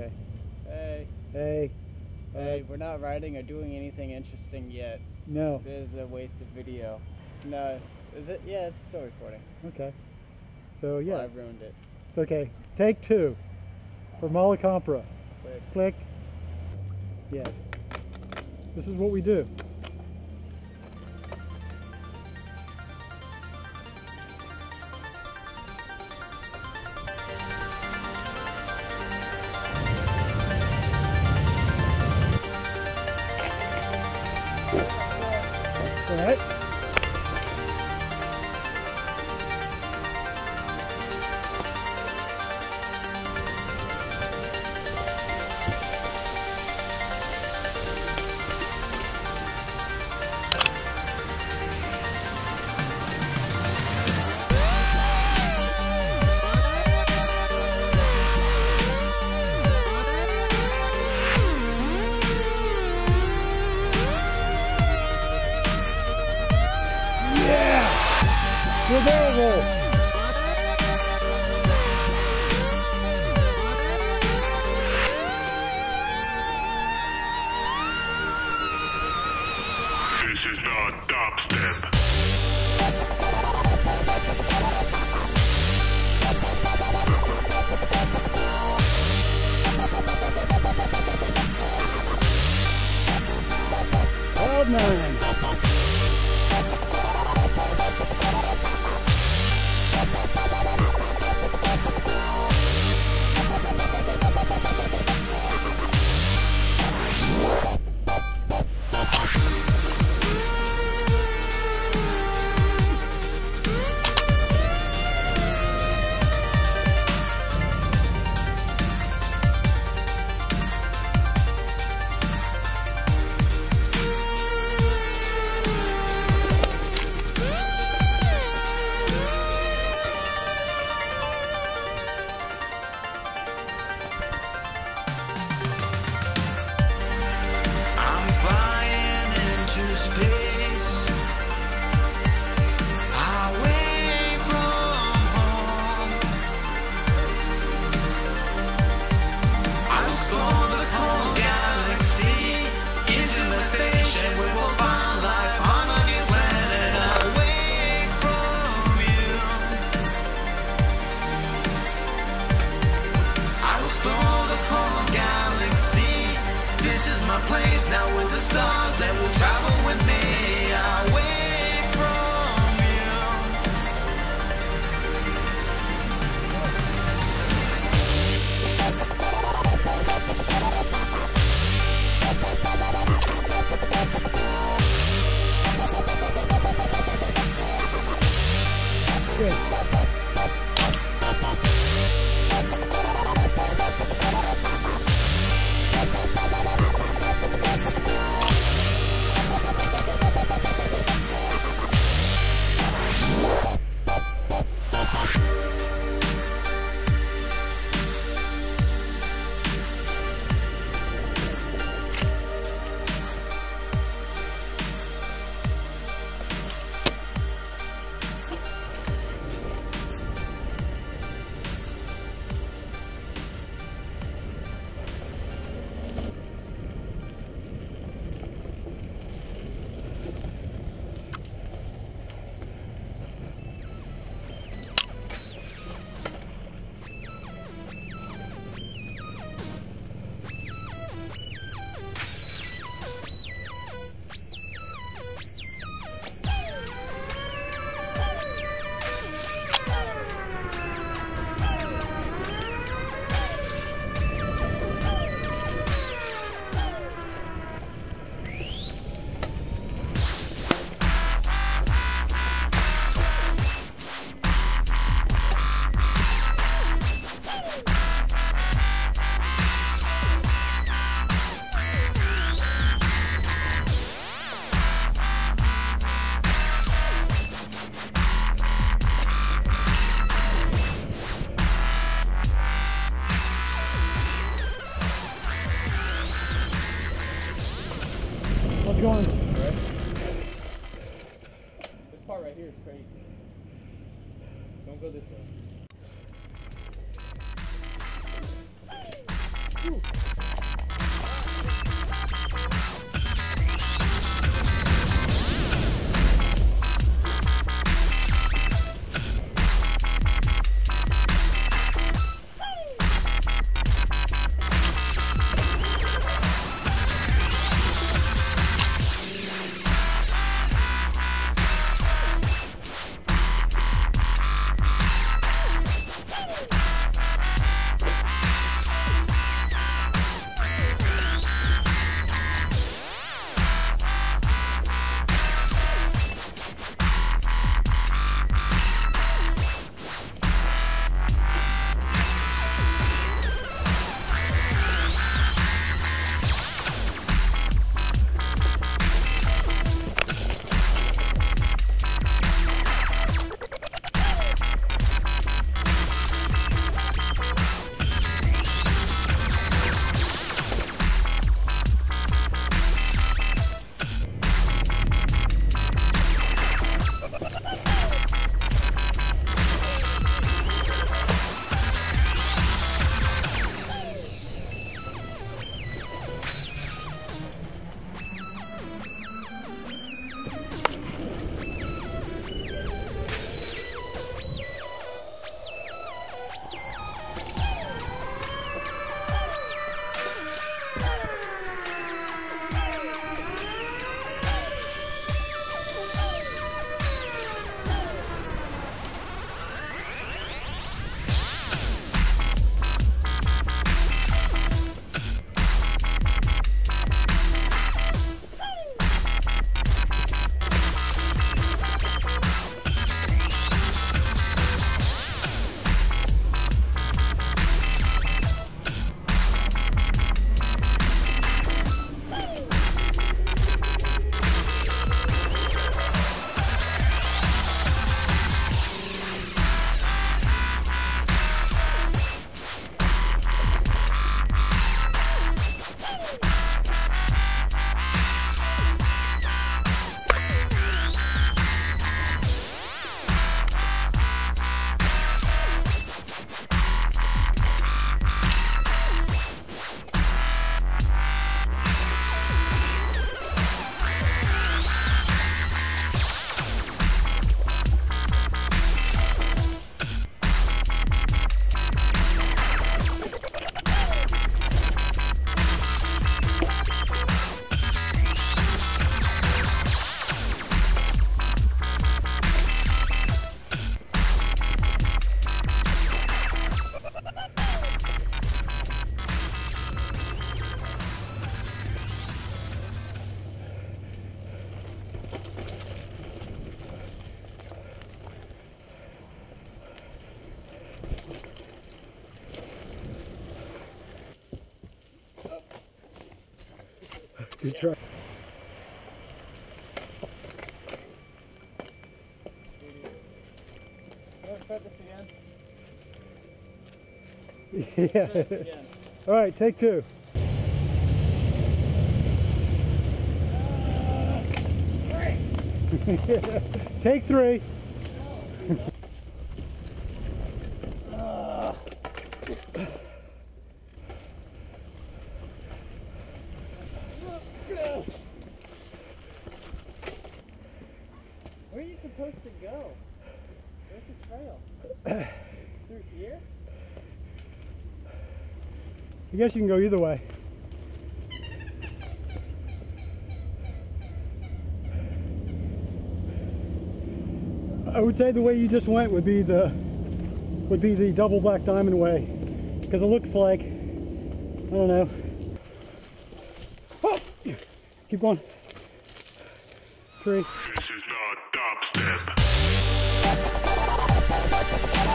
Okay. Hey. Hey. Hey, we're not riding or doing anything interesting yet. No. This is a wasted video. No. Is it? Yeah, it's still recording. Okay. So yeah. Well, I ruined it. It's okay. Take 2 for Mala Compra. Click. Click. Yes. This is what we do. All right. You're available. This is not dubstep. Cloud9. Space, away from home. I'll explore the whole galaxy into my spaceship. We will find life on a new planet away from you. I'll explore the whole galaxy. This is my place now with the stars that will travel with me away from you. Good. How's it going? Right? This part right here is crazy. Don't go this way. Good try. Start this again. Yeah. All right, take two. Take three. Where are you supposed to go? Where's the trail? Through here? I guess you can go either way. I would say the way you just went would be the double black diamond way, because it looks like, I don't know. Oh! Keep going. Three. This is not dubstep.